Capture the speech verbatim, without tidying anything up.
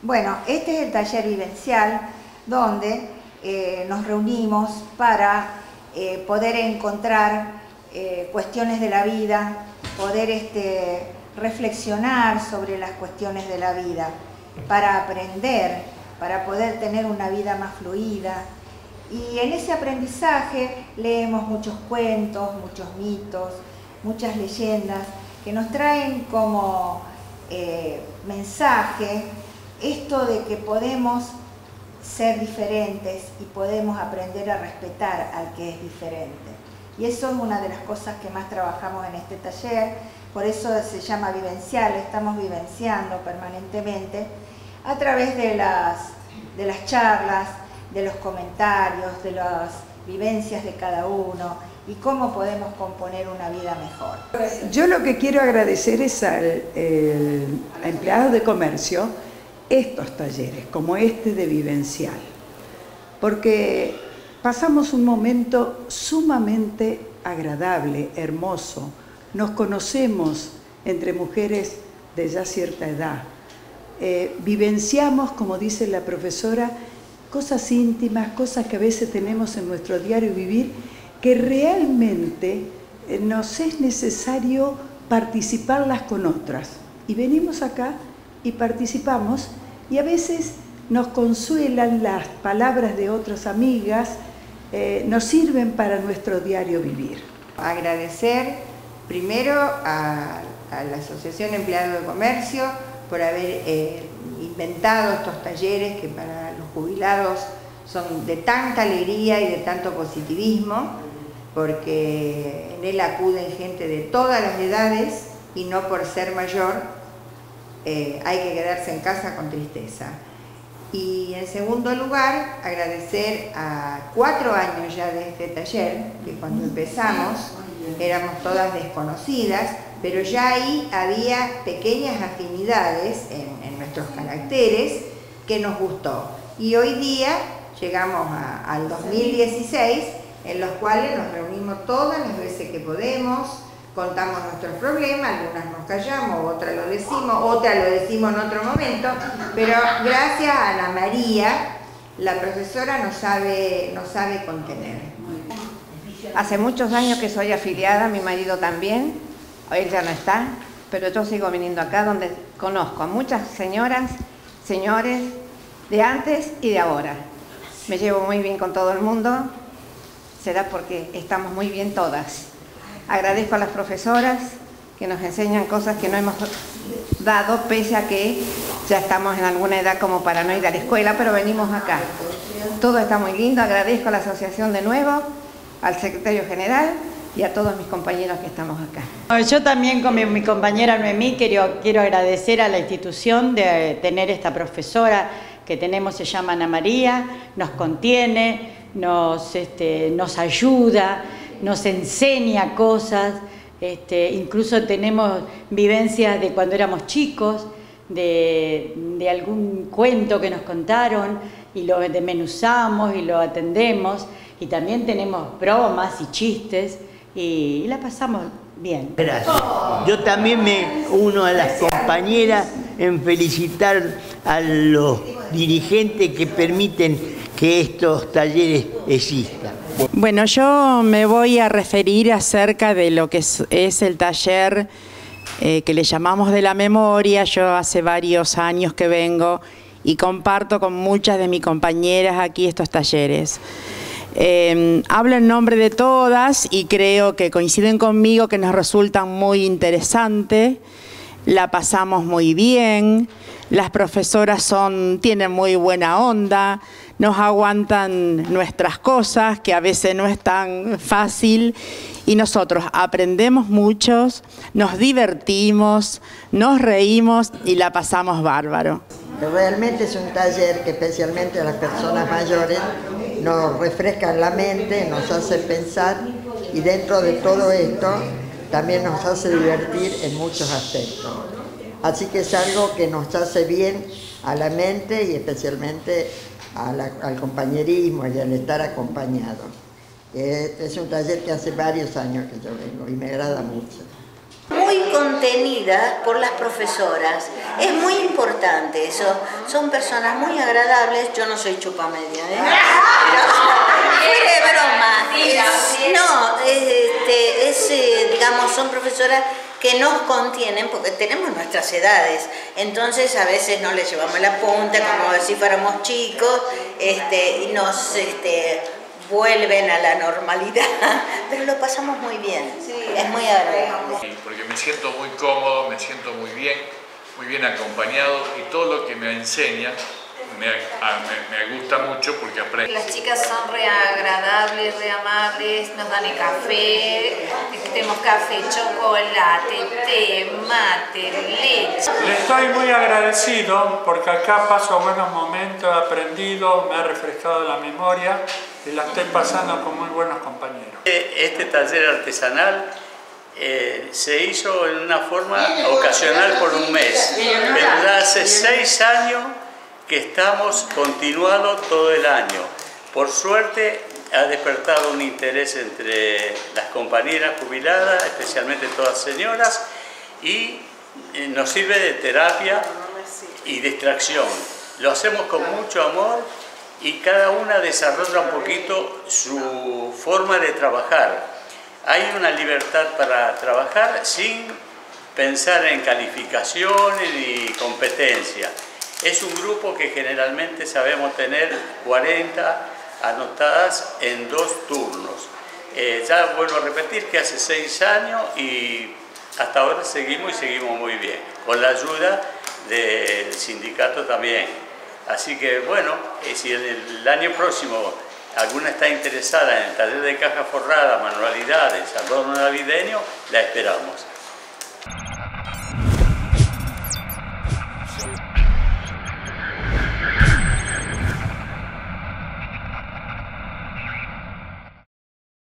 Bueno, este es el taller vivencial donde eh, nos reunimos para eh, poder encontrar eh, cuestiones de la vida, poder este, reflexionar sobre las cuestiones de la vida, para aprender, para poder tener una vida más fluida. Y en ese aprendizaje leemos muchos cuentos, muchos mitos, muchas leyendas que nos traen como eh, mensaje esto de que podemos ser diferentes y podemos aprender a respetar al que es diferente. Y eso es una de las cosas que más trabajamos en este taller, por eso se llama vivencial, estamos vivenciando permanentemente a través de las, de las charlas, de los comentarios, de las vivencias de cada uno y cómo podemos componer una vida mejor. Yo lo que quiero agradecer es al el, empleado de comercio estos talleres, como este de vivencial, porque pasamos un momento sumamente agradable, hermoso, nos conocemos entre mujeres de ya cierta edad, eh, vivenciamos, como dice la profesora, cosas íntimas, cosas que a veces tenemos en nuestro diario vivir, que realmente eh, nos es necesario participarlas con otras. Y venimos acá y participamos, y a veces nos consuelan las palabras de otras amigas, eh, nos sirven para nuestro diario vivir. Agradecer primero a, a la Asociación Empleados de Comercio por haber eh, inventado estos talleres que para los jubilados son de tanta alegría y de tanto positivismo, porque en él acuden gente de todas las edades y no por ser mayor Eh, hay que quedarse en casa con tristeza. Y en segundo lugar, agradecer a cuatro años ya de este taller, que cuando empezamos éramos todas desconocidas, pero ya ahí había pequeñas afinidades en, en nuestros caracteres que nos gustó. Y hoy día llegamos a, al dos mil dieciséis, en los cuales nos reunimos todas las veces que podemos, contamos nuestros problemas, algunas nos callamos, otras lo decimos, otras lo decimos en otro momento, pero gracias a Ana María, la profesora nos sabe, nos sabe contener. Hace muchos años que soy afiliada, mi marido también, él ya no está, pero yo sigo viniendo acá donde conozco a muchas señoras, señores, de antes y de ahora. Me llevo muy bien con todo el mundo, será porque estamos muy bien todas. Agradezco a las profesoras que nos enseñan cosas que no hemos dado, pese a que ya estamos en alguna edad como para no ir a la escuela, pero venimos acá. Todo está muy lindo, agradezco a la asociación de nuevo, al secretario general y a todos mis compañeros que estamos acá. Yo también con mi, mi compañera Noemí quiero, quiero agradecer a la institución de tener esta profesora que tenemos, se llama Ana María, nos contiene, nos, este, nos ayuda, nos enseña cosas, este, incluso tenemos vivencias de cuando éramos chicos, de, de algún cuento que nos contaron y lo desmenuzamos y lo atendemos, y también tenemos bromas y chistes y, y la pasamos bien. Gracias. Yo también me uno a las compañeras en felicitar a los dirigentes que permiten que estos talleres existan. Bueno, yo me voy a referir acerca de lo que es, es el taller eh, que le llamamos de la memoria. Yo hace varios años que vengo y comparto con muchas de mis compañeras aquí estos talleres. Eh, hablo en nombre de todas y creo que coinciden conmigo que nos resultan muy interesantes, la pasamos muy bien, las profesoras son, tienen muy buena onda, nos aguantan nuestras cosas, que a veces no es tan fácil, y nosotros aprendemos mucho, nos divertimos, nos reímos y la pasamos bárbaro. Realmente es un taller que especialmente a las personas mayores nos refrescan la mente, nos hace pensar, y dentro de todo esto también nos hace divertir en muchos aspectos. Así que es algo que nos hace bien a la mente y especialmente a la, al compañerismo y al estar acompañado. Es, es un taller que hace varios años que yo vengo y me agrada mucho. Muy muy contenida por las profesoras. Es muy importante eso. Son personas muy agradables. Yo no soy chupamedia, ¿eh? Fuera de broma. Es, no, este, es, eh, digamos, son profesoras que nos contienen porque tenemos nuestras edades, entonces a veces no les llevamos la punta como si fuéramos chicos, este, y nos este, vuelven a la normalidad, pero lo pasamos muy bien, es muy agradable. Porque me siento muy cómodo, me siento muy bien, muy bien acompañado y todo lo que me enseña me, me, me gusta mucho porque aprendo. Las chicas son re agradables, re amables, nos dan el café, tenemos café, chocolate, té, mate, leche. Le estoy muy agradecido porque acá paso buenos momentos, he aprendido, me ha refrescado la memoria y la estoy pasando con muy buenos compañeros. Este taller artesanal eh, se hizo en una forma ocasional por un mes, pero ya hace seis años que estamos continuando todo el año. Por suerte ha despertado un interés entre las compañeras jubiladas, especialmente todas señoras, y nos sirve de terapia y distracción. Lo hacemos con mucho amor y cada una desarrolla un poquito su forma de trabajar. Hay una libertad para trabajar sin pensar en calificaciones ni competencia. Es un grupo que generalmente sabemos tener cuarenta anotadas en dos turnos. Eh, ya vuelvo a repetir que hace seis años y hasta ahora seguimos y seguimos muy bien, con la ayuda del sindicato también. Así que bueno, eh, si en el año próximo alguna está interesada en el taller de caja forrada, manualidades, adorno navideño, la esperamos.